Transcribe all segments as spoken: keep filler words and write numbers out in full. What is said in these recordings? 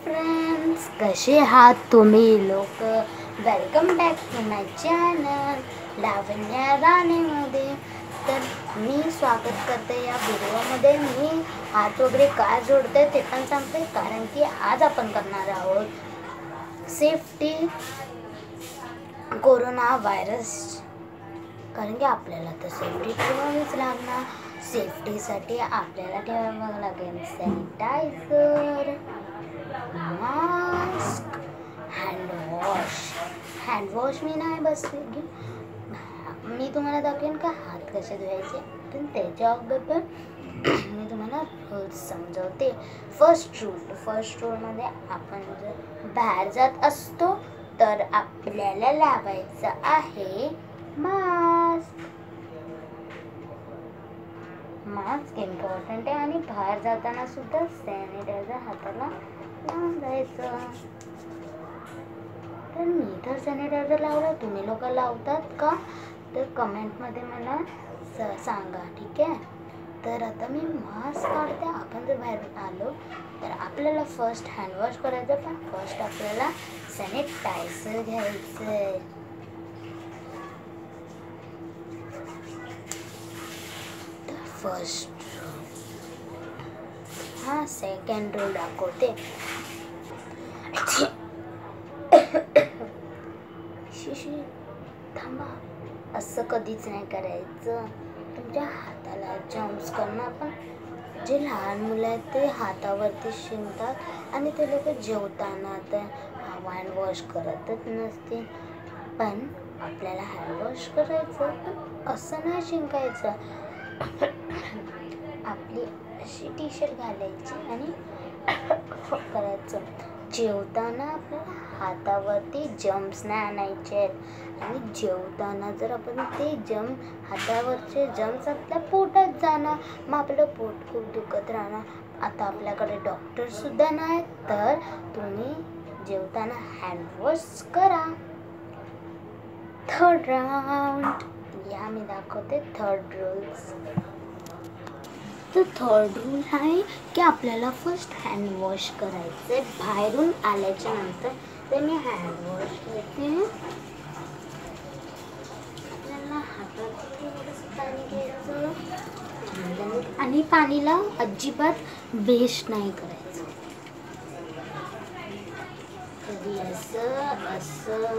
Friends, कसे आहात तुम्ही लोक. Welcome back to my channel Lavanya राणेमध्ये. तर मी स्वागत करते या व्हिडिओमध्ये. मी हात वगैरे का जोडते ते पण सांगते, कारण की आज आपण करणार आहोत सेफ्टी कोरोना व्हायरस. कारण की आपल्याला तर सेफ्टी ठेवावीच लागणार. सेफ्टीसाठी आपल्याला ठेवावं लागेल सॅनिटायझर, मास्क, हँडवॉश. हँडवॉश मी नाही बसली, मी तुम्हाला दाखवेन का हात कसे धुवायचे. पण त्याच्या अगोदर मी तुम्हाला रूल्स समजवते. फर्स्ट रूल फर्स्ट रूलमध्ये आपण जर बाहेर जात असतो तर आपल्याला लावायचं आहे मास्क. मास्क इम्पॉर्टंट आहे. आणि बाहेर जाताना सुद्धा सॅनिटायझर हाताला लावून जायचं. तर मी तर सॅनिटायझर लावलं, तुम्ही लोक लावतात का तर कमेंटमध्ये मला सांगा, ठीक आहे. तर आता मी मास्क काढते. आपण जर बाहेर आलो तर आपल्याला फर्स्ट हँडवॉश करायचं, पण फर्स्ट आपल्याला सॅनिटायझर घ्यायचं आहे. फर्स्ट हा सेकंड रूल दाखवते. शिशी थांबा, असं कधीच नाही करायचं. तुमच्या हाताला जम्प्स करणं. पण जे लहान मुलं आहेत ते हातावरती शिंकतात आणि ते लोक जेवताना तर हँडवॉश करतच नसते. पण आपल्याला हँडवॉश करायचं, पण असं नाही शिंकायचं. आपली अशी टी शर्ट घालायची आणि करायचं. जेवताना आपल्याला हातावरती जम्प्स नाही आणायचे आहेत. आणि जेवताना जर आपण ते जम्प हातावरचे जम्प्स आपल्या पोटात जाणार, मग आपलं पोट खूप दुखत राहणार. आता आपल्याकडे डॉक्टरसुद्धा नाही, तर तुम्ही जेवताना हँडवॉश करा. थर्ड राऊंड या मी दाखवते थर्ड रूल्स. तर थर्ड रूल आहे की आपल्याला फर्स्ट हँडवॉश करायचं आहे. बाहेरून आल्याच्या नंतर तर मी हँडवॉश करते. आपल्याला हातात थोडंसं पाणी घ्यायचं आणि पाणीला अजिबात वेस्ट नाही करायचं. कधी असं असं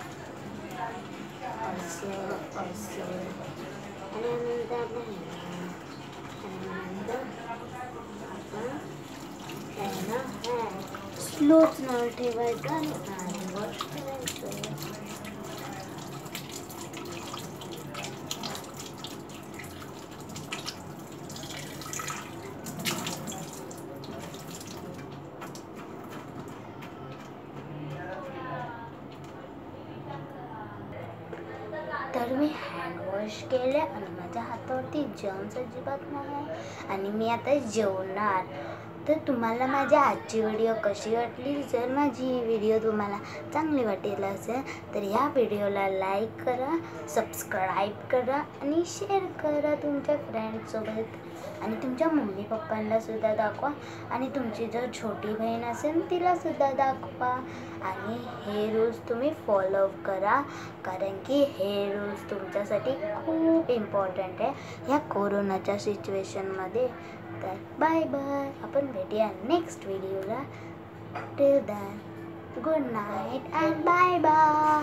असं असं आणि नंतर स्लोच नळ ठेवायचं आणि हँडवॉश करायचं. तर मी हँडवॉश केले आणि माझ्या हातावरती जम्स अजिबात नाही. आणि मी आता जेवणार. तर तुम्हाला माझी आजची व्हिडिओ कशी वाटली. जर माझी व्हिडिओ तुम्हाला चांगली वाटेल असेल तर या व्हिडिओला लाईक करा, सबस्क्राईब करा आणि शेअर करा तुमच्या फ्रेंड्ससोबत. आणि तुमच्या मम्मी पप्पांनासुद्धा दाखवा. आणि तुमची जर छोटी बहीण असेल तिलासुद्धा दाखवा. आणि हे रूल्स तुम्ही फॉलो करा, कारण की हे रूल्स तुमच्यासाठी खूप इम्पॉर्टंट आहे ह्या कोरोनाच्या सिच्युएशनमध्ये. तर बाय बाय. आपण भेटूया नेक्स्ट व्हिडिओला. Till then good night and bye bye.